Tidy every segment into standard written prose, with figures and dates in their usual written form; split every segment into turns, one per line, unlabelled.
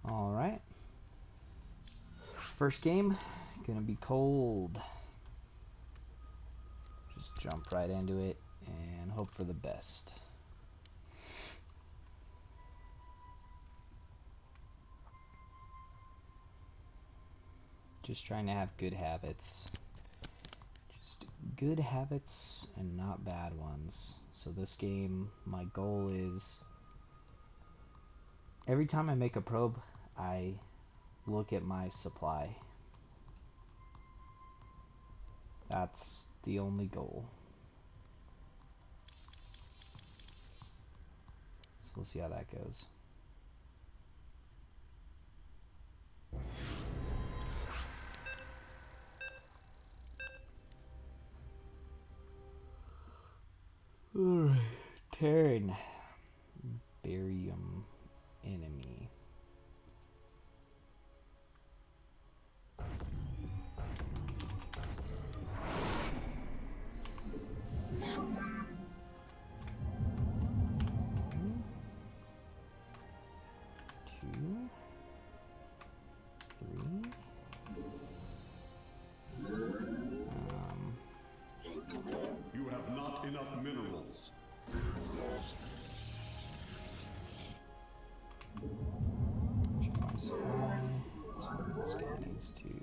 Alright. First game, gonna be cold. Just jump right into it and hope for the best. Just trying to have good habits. Just good habits and not bad ones. So this game, my goal is every time I make a probe, I look at my supply. That's the only goal. So we'll see how that goes. Alright, Terran. Barium enemy. Two, three.
You have not enough minerals.
Check my supply. So this guy needs to.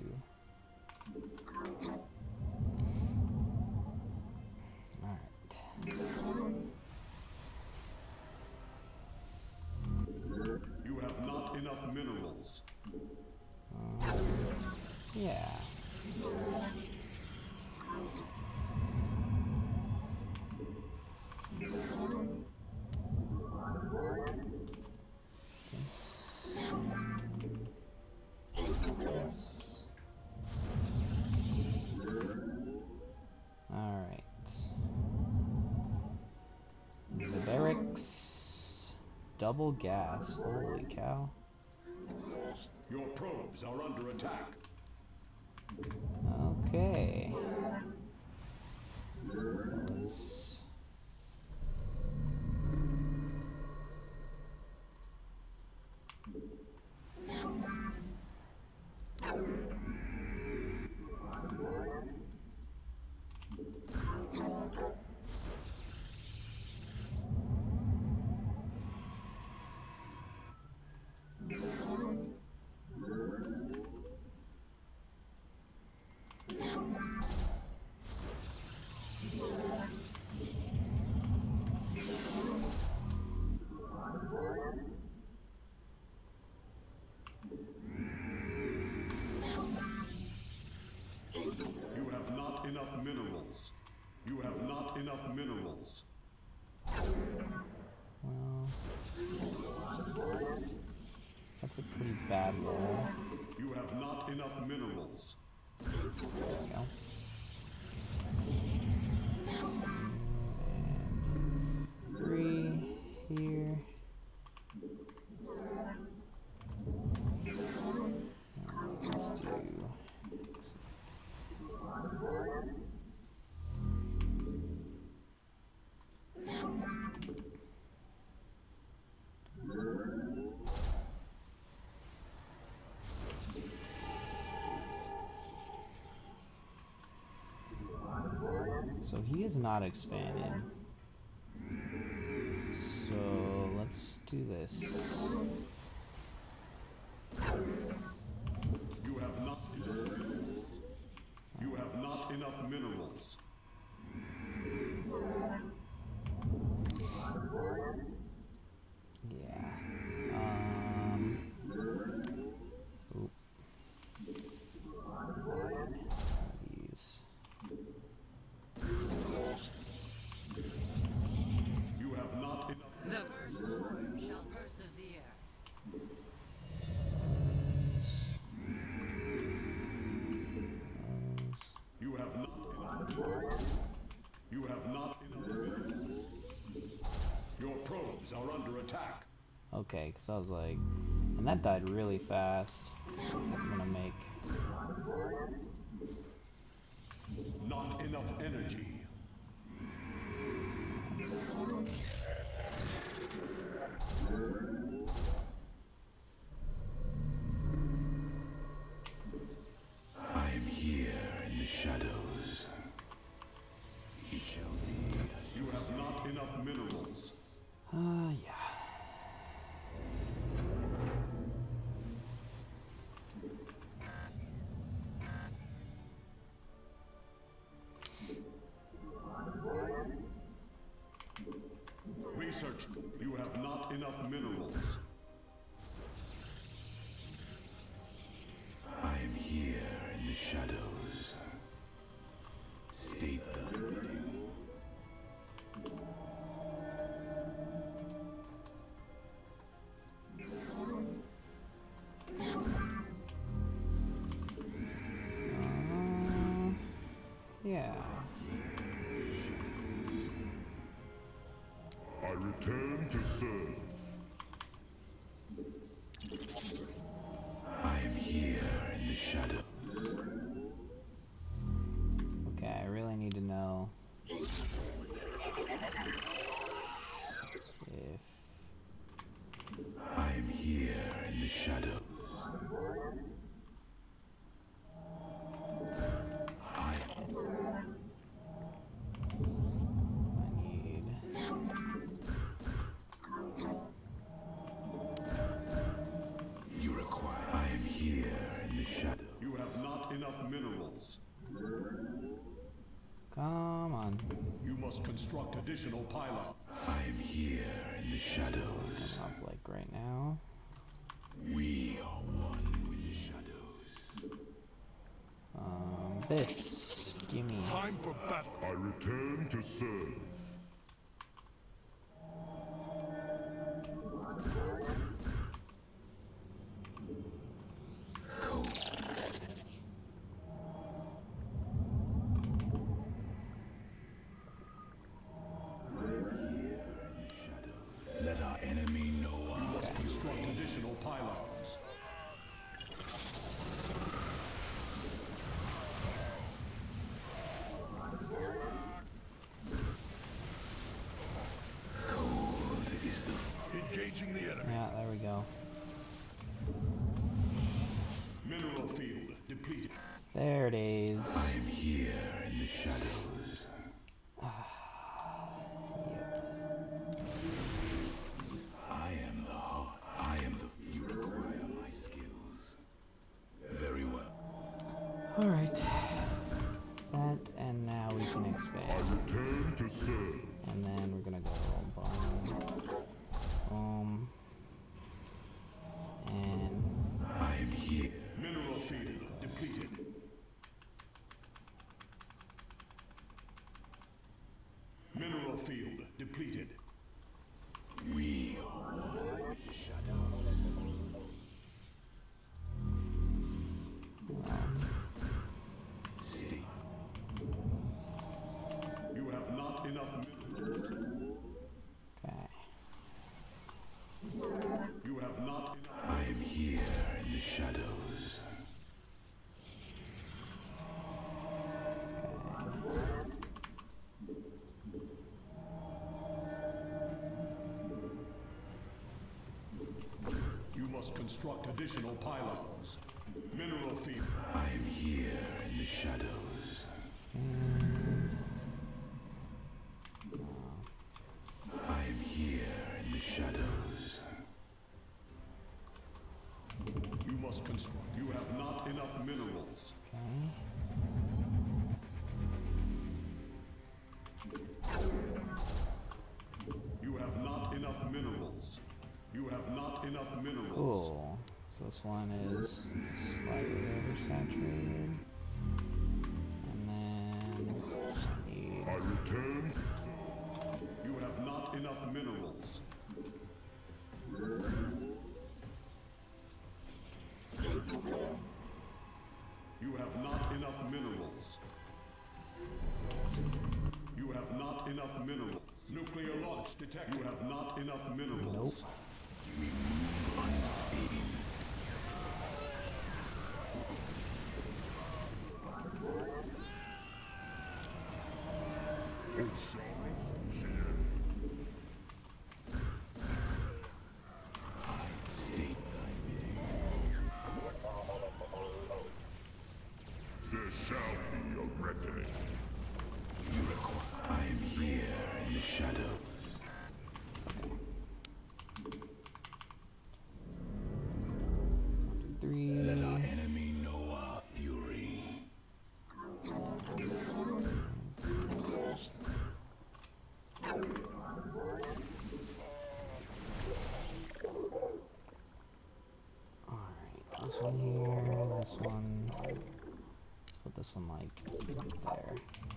Alright.
You have not enough minerals.
Yeah. Alright. Zabarix. Double gas. Holy cow.
Your probes are under attack.
Okay. That was...
You have not enough minerals. You have not enough minerals.
Well... That's a pretty bad roll.
You have not enough minerals.
There we go. And 3 here. Let's do... So he is not expanded. So let's do this.
You have not enough minerals. You have not enough minerals.
Yeah. Oop. Need these.
You have not enough
The
minerals.
firstborn shall persevere.
You have not enough minerals. You have not enough minerals. Your probes are under attack.
Okay, because I was like... And that died really fast. So I think I'm gonna make...
Not enough energy. Search. You have not enough minerals.
I am here in the shadows. State thy bidding.
Yeah.
I return to serve.
I am here in the shadows.
Okay, I really need to know if
I am here in the shadows. I
need
you require. I am here in the shadows.
You have not enough minerals.
come on.
You must construct additional pylons.
I am here in the shadows.
Coming up like right now.
We are one with the shadows.
This. Gimme.
Time for battle. I return to serve.
Let our enemy know
You
our
must construct additional pylons.
cold is the
Engaging the enemy.
Yeah, there we go.
Mineral field depleted.
There it is.
I am here in the shadows.
Yep.
I am the heart. I am the. You require my skills. Very well.
Alright. That, and now we can
I
expand.
return to serve.
And then we're gonna go boom, boom, and
I am here.
Mineral field depleted. Mineral field depleted.
We are one with the shadows. Stay.
You have not enough minerals.
okay.
You have not enough.
I am here in the shadows.
You must construct additional pylons. Mineral field.
I am here in the shadows. I am here in the shadows.
You must construct. You have not enough minerals.
Okay.
You have not enough minerals. You have not enough minerals.
Cool. So this one is slightly oversaturated. And then I need
I return to serve. You have not enough minerals. You have not enough minerals. You have not enough minerals. Nuclear launch detected. You have not enough minerals.
nope.
We move unseen. State thy bidding.
There shall be a reckoning.
You require. I am here in the shadows.
Three.
Let our enemy know our fury.
this one here, this one. Let's put this one like there.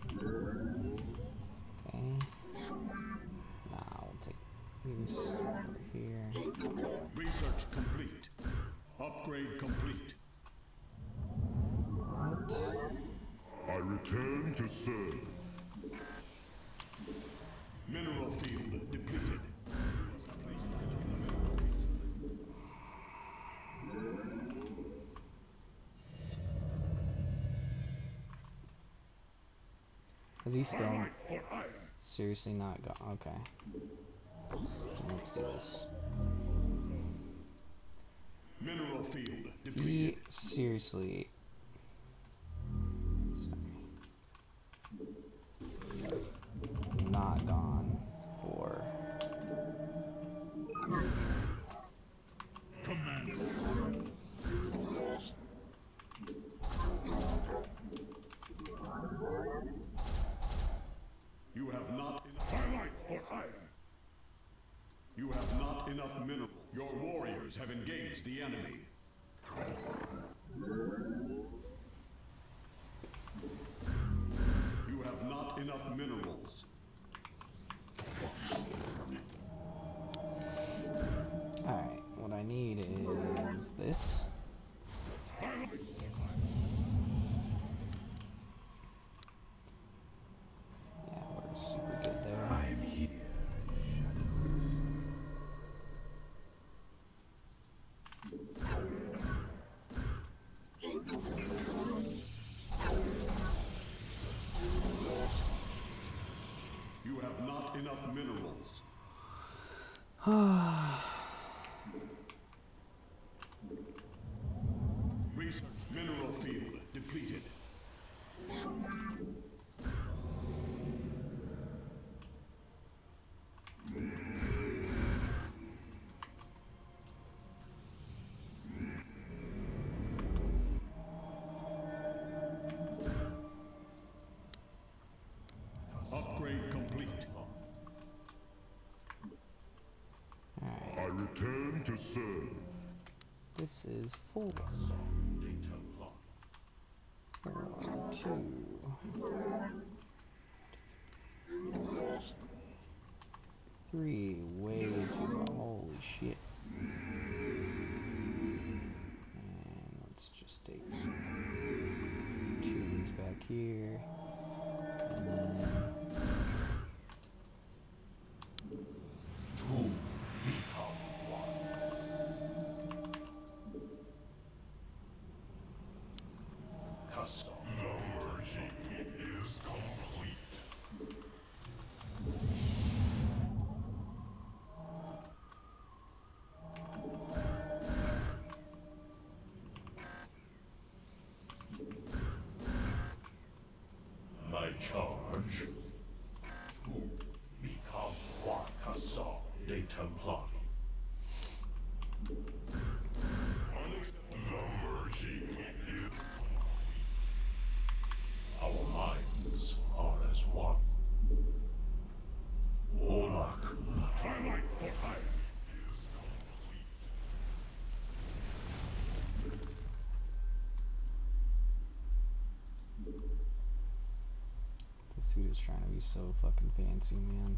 Okay. Now we'll take these over here.
Research complete. Upgrade complete.
What?
I return to serve. Mineral field depleted.
Is he still seriously not gone? Okay. Let's do this.
Mineral field
He
depleted.
seriously. Sorry. Not gone for.
You have not enough. Twilight for hire. You have not enough mineral. Your warriors have engaged the enemy. You have not enough minerals.
Alright, what I need is this. Yeah, we're super good there.
I'm here.
You have not enough minerals. Research mineral field depleted. Upgrade complete.
Alright,
I return to serve.
this is 4. 4, 2. 3, way too low. Holy shit. And let's just take 2 of these back here. And then
My charge to become Wakasa de Templari. The merging is our minds are as one. Olak,
Twilight for hire.
this dude is trying to be so fucking fancy, man.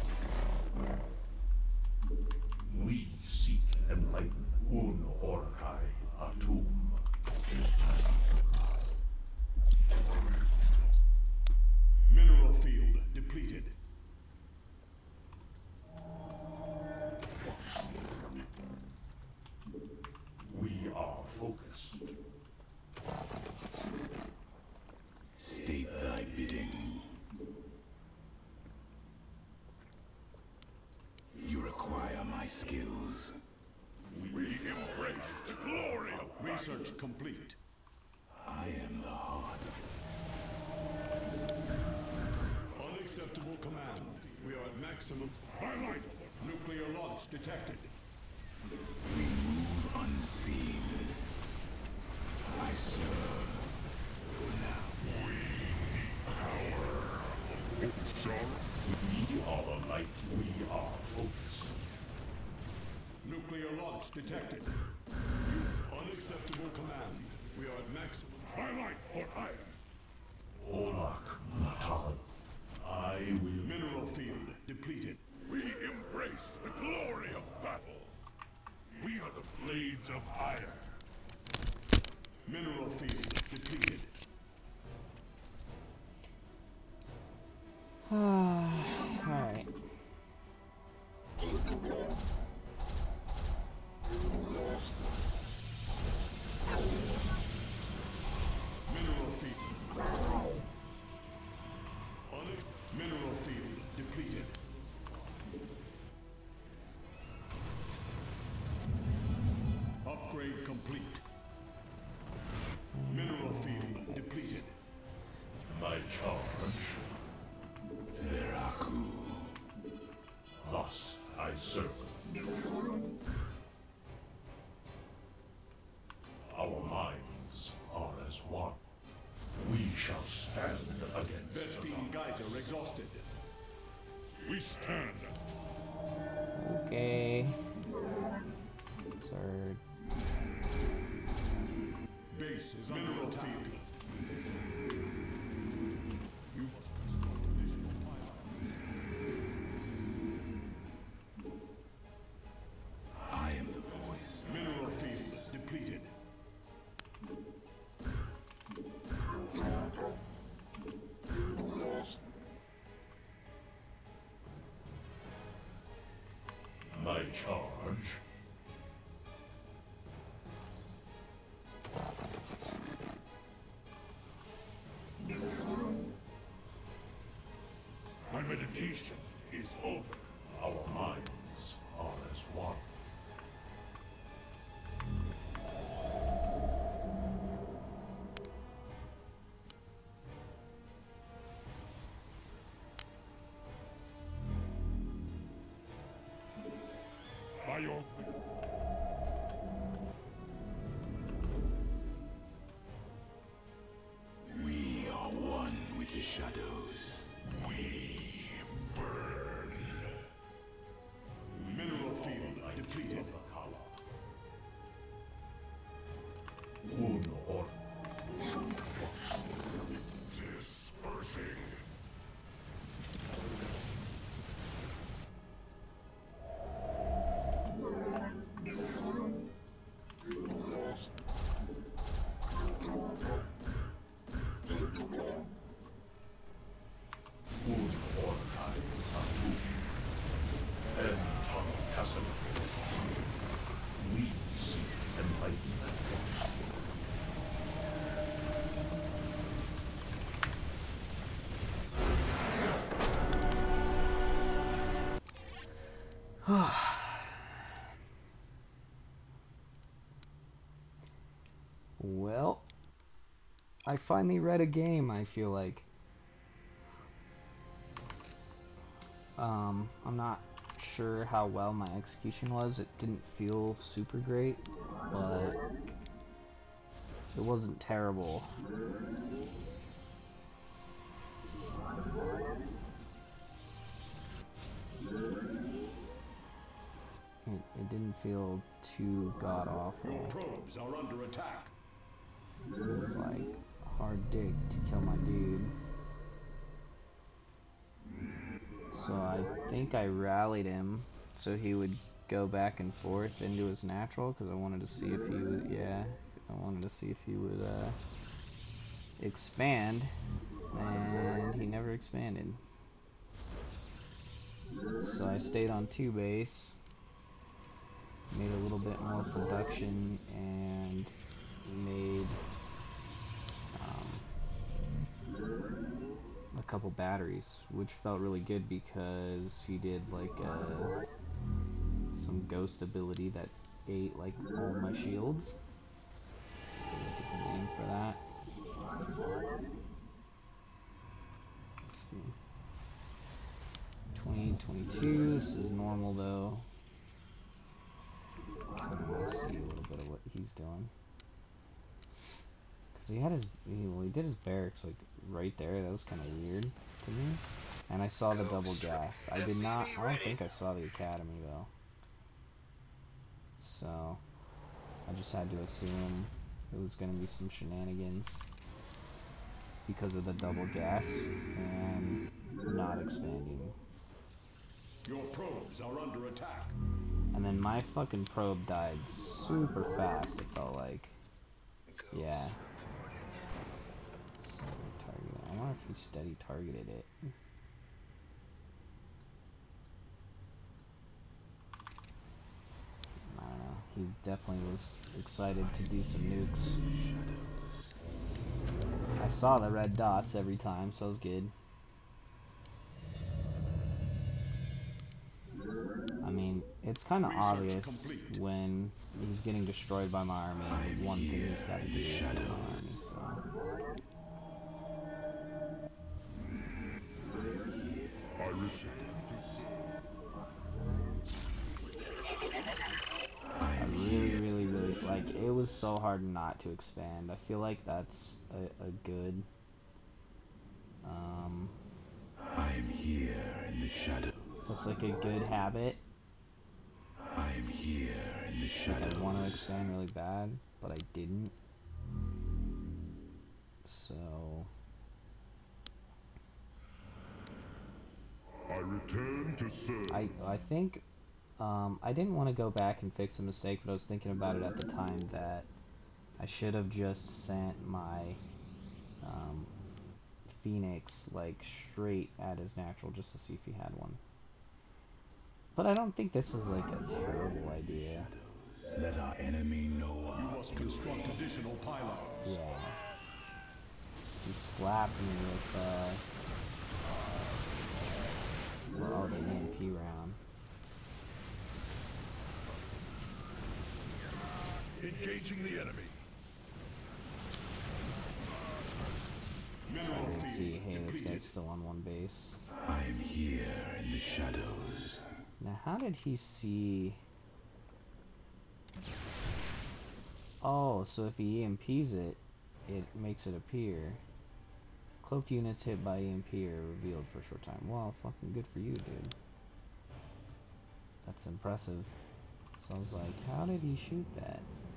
we seek enlighten Un Orakai Atum.
Mineral field depleted.
We are focused.
State thy bidding. You require my skills.
We embrace the glory of
Research complete.
I am the heart.
Unacceptable command. We are at maximum. Twilight. Nuclear launch detected.
We move unseen. I serve.
We are the light. We are focused.
Nuclear launch detected. You Unacceptable command. We are at maximum.
Twilight for ire. Olak Natal. I will.
Mineral field depleted.
We embrace the glory of battle. We are the blades of ire.
Mineral field depleted.
Alright.
Mineral field. Mineral field depleted. Upgrade complete. Mineral field depleted.
My charge.
Veraku.
Thus I serve. Our minds are as one. We shall stand against
Vespene Geyser exhausted.
We stand.
Okay. Third.
Base is mineral field. You must construct additional pylons.
I am the voice.
Mineral field depleted.
My charge. My meditation is over. Our minds are as one. By your will.
We are one with the shadows.
We burn.
Mineral field depleted.
Or dispersing. We seek enlightenment.
Well, I finally read a game, I feel like. I'm not sure how well my execution was. It didn't feel super great, but it wasn't terrible. It didn't feel too god-awful.
Your probes are under attack.
It was like a hard dig to kill my dude. So I think I rallied him so he would go back and forth into his natural, because I wanted to see if he would, I wanted to see if he would expand, and he never expanded. So I stayed on 2 base, made a little bit more production, and made a couple batteries, which felt really good because he did like some ghost ability that ate like all my shields. Pick a name for that. Let's see. 2022. This is normal though. I want to see a little bit of what he's doing. Cause he had his, he did his barracks like right there. That was kind of weird to me. And I saw the double gas. I did not. I don't think I saw the academy though. So I I just had to assume it was going to be some shenanigans because of the double gas and not expanding.
Your probes are under attack.
And then my fucking probe died super fast, it felt like. Yeah. Steady targeting. I wonder if he steady targeted it. I don't know. He definitely was excited to do some nukes. I saw the red dots every time, so it was good. I mean, it's kind of obvious when he's getting destroyed by my army, and the one thing he's got to do is kill my army, so...
I return to serve.
I really, like, it was so hard not to expand. I feel like that's a good,
I am here in the shadow.
that's like a good habit.
I am here in the
It's
shadow.
like I want to expand really bad, but I didn't. So...
I return to serve.
I think, I didn't want to go back and fix a mistake, but I was thinking about it at the time that I should have just sent my Phoenix like straight at his natural just to see if he had one. But I don't think this is like a terrible idea.
Let our enemy know
You
our
must construct additional pylons.
Yeah. He slapped me with well, the EMP round.
Engaging the enemy.
So I didn't see, hey, this guy's still on one base.
I am here in the shadows.
Now, how did he see... Oh, so if he EMPs it, it makes it appear. Cloaked units hit by EMP are revealed for a short time. Well, fucking good for you, dude. That's impressive. So I was like, how did he shoot that?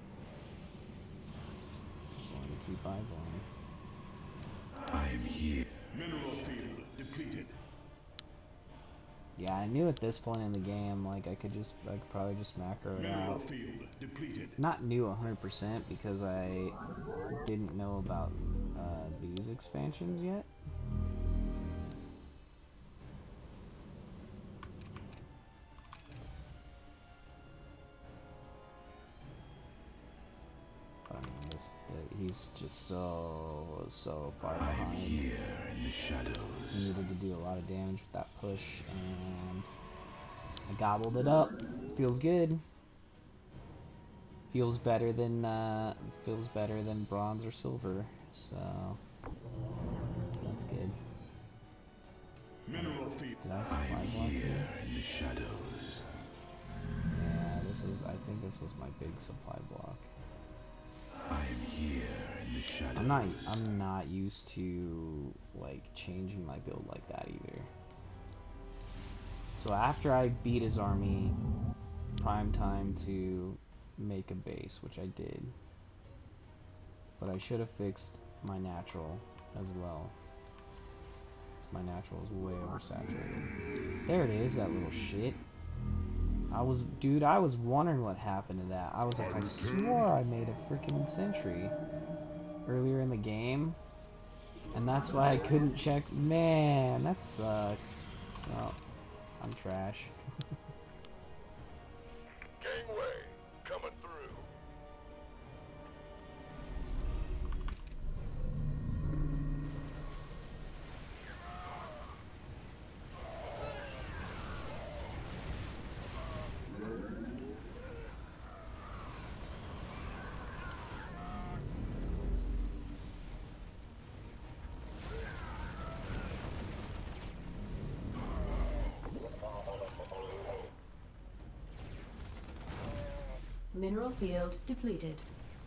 Just wanted to keep eyes on him.
I am here.
Mineral field depleted.
Yeah, I knew at this point in the game, like, I could probably just macro it
Mineral
out.
field depleted.
Not knew 100% because I didn't know about these expansions yet. But I mean, he's just so far behind.
Here in the shadows.
He needed to do a lot of damage with that push, and I gobbled it up. Feels good. Feels better than bronze or silver. So that's good.
Mineral field.
Did I supply block here?
Here in the shadows.
Yeah, I think this was my big supply block.
I am here in the shadows.
I'm not used to like changing my build like that either. So after I beat his army, prime time to make a base, which I did. But I should have fixed my natural as well. My natural is way oversaturated. There it is, that little shit. I was wondering what happened to that. I was like, I swore I made a freaking sentry earlier in the game, and that's why I couldn't check. Man, that sucks. Well, I'm trash.
Gangway coming through.
Mineral field depleted.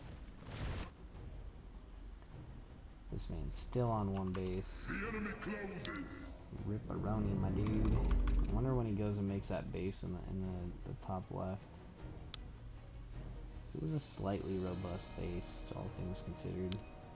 This man's still on one base.
The enemy closes.
Ripperoni, my dude. I wonder when he goes and makes that base in the top left. It was a slightly robust base, all things considered.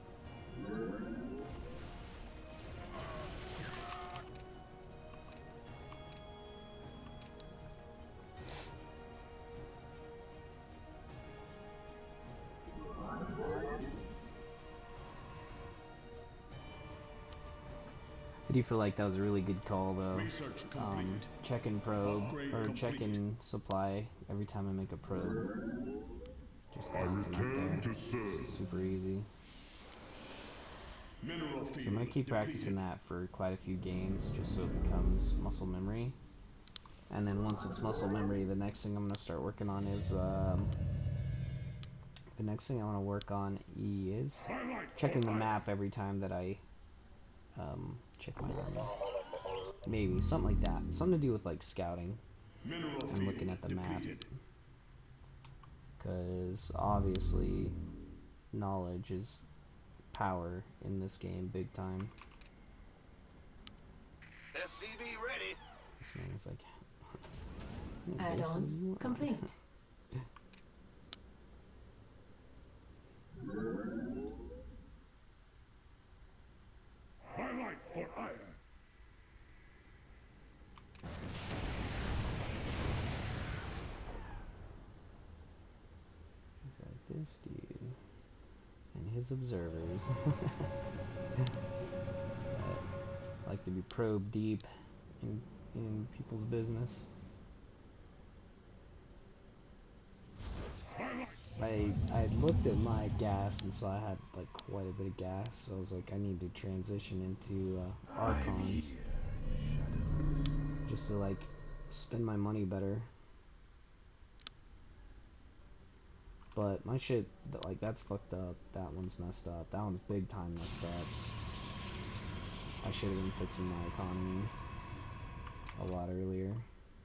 I do feel like that was a really good call, though.
Research complete.
Check and probe,
Upgrade
or
complete.
check and supply every time I make a probe. Just glancing up there. It's super easy.
Mineral
So I'm gonna
field
keep practicing
depleted.
that for quite a few games, just so it becomes muscle memory. And then once it's muscle memory, the next thing I'm gonna start working on is the next thing I want to work on is checking the map every time that I check my army. Maybe something like that. Something to do with like scouting
Mineral
and looking at the
field
map.
depleted.
Because obviously, knowledge is power in this game, big time.
SCV ready.
This man is like,
Add-on complete.
Highlight for iron.
He's like, this dude and his observers like to be probed deep in people's business. I had looked at my gas, and so I had like quite a bit of gas, so I was like, I need to transition into Archons just to like spend my money better. But my shit, like, that's fucked up. That one's messed up. That one's big time messed up. I should have been fixing my economy a lot earlier.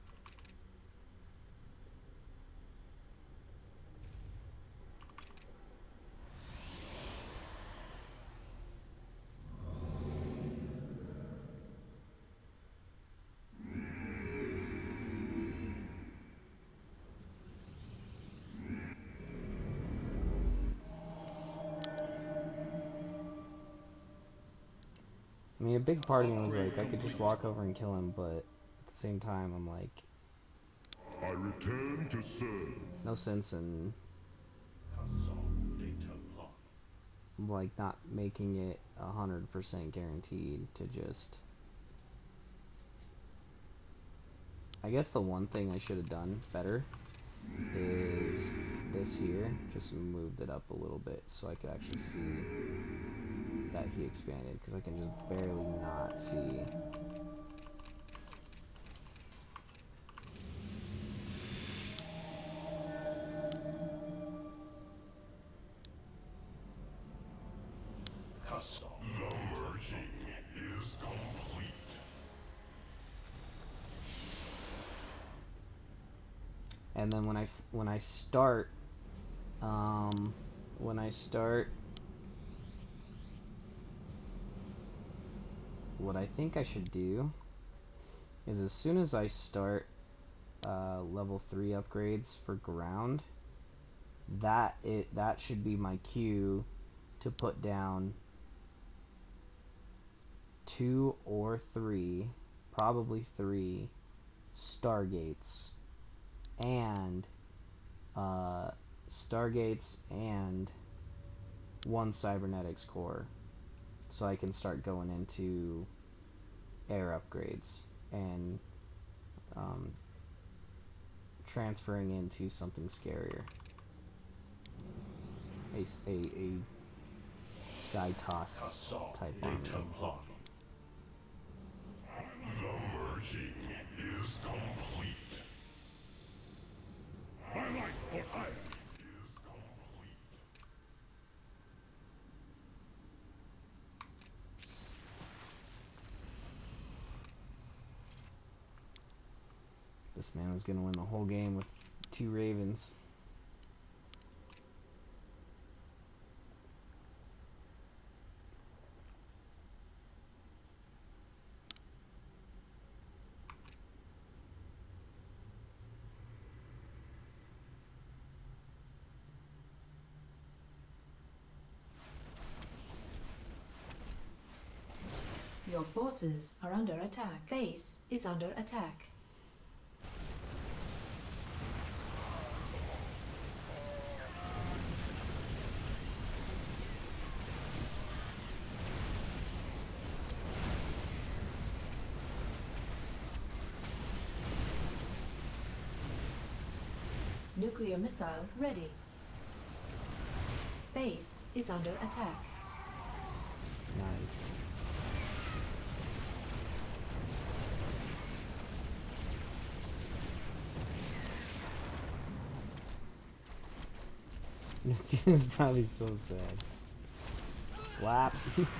I mean, a big part of me was like, I could just walk over and kill him, but at the same time, I'm like,
I return to serve.
no sense in
Console data log.
like not making it 100% guaranteed to just. I guess the one thing I should have done better is this here. Just moved it up a little bit so I could actually see that he expanded, because I can just barely not see.
Custom. The merging is complete.
And then when I start what I think I should do is, as soon as I start level 3 upgrades for ground, that should be my cue to put down 2 or 3, probably 3 Stargates, and one Cybernetics core, so I can start going into air upgrades and transferring into something scarier. A Sky Toss
Custom
type
data
army.
log. The merging is complete.
Highlight for iron.
Is complete.
This man was gonna win the whole game with 2 Ravens.
Your forces are under attack. Base is under attack. Nuclear missile ready. Base is under attack.
Nice. This dude is probably so sad. Slap.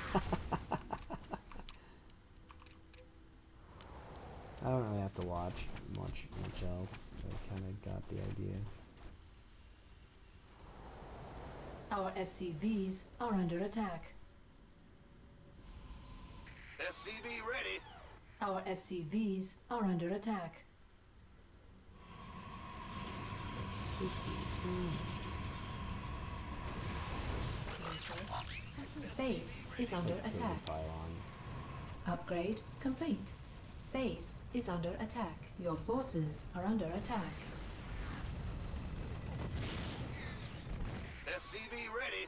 I don't really have to watch much else. I kind of got the idea.
Our SCVs are under attack.
SCV ready.
Our SCVs are under attack. Base is under attack. Upgrade complete. Base is under attack. Your forces are under attack.
SCV ready.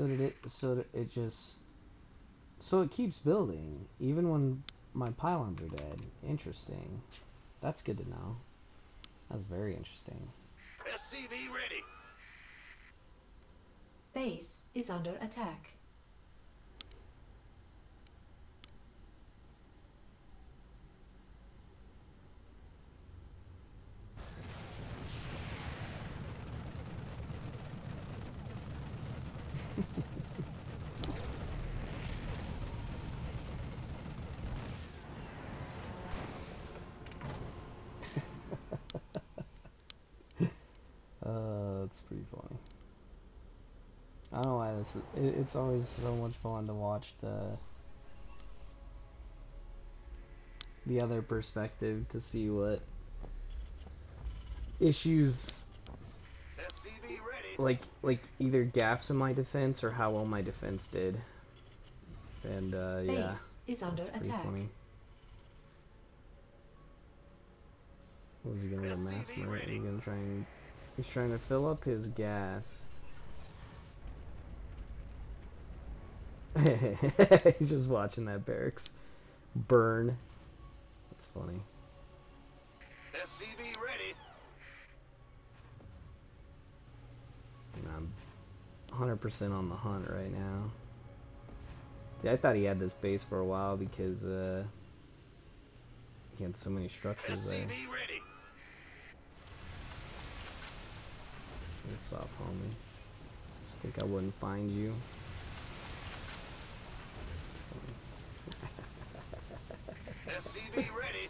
So it keeps building even when my pylons are dead. Interesting. That's good to know. That's very interesting.
SCV ready.
Base is under attack.
That's pretty funny. I don't know why it's always so much fun to watch the other perspective to see what issues,
SCV ready.
like either gaps in my defense or how well my defense did. And yeah,
Base is under
it's pretty
attack.
funny. Was he gonna go mass murder? He's trying to fill up his gas. He's just watching that barracks burn. That's funny.
SCV ready.
And I'm 100% on the hunt right now. See, I thought he had this base for a while because he had so many structures there.
SCV ready.
What's up, homie? Just think I wouldn't find you?
SCV ready.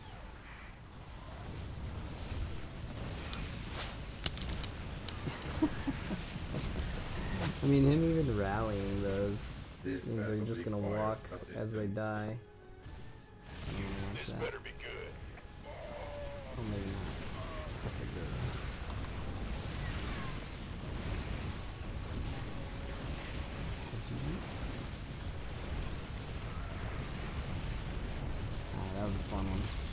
I mean, him even rallying those means they're just gonna walk as they die. I don't want that.
Better be good.
Oh, maybe not. Except they're good. Ah, that was a fun one.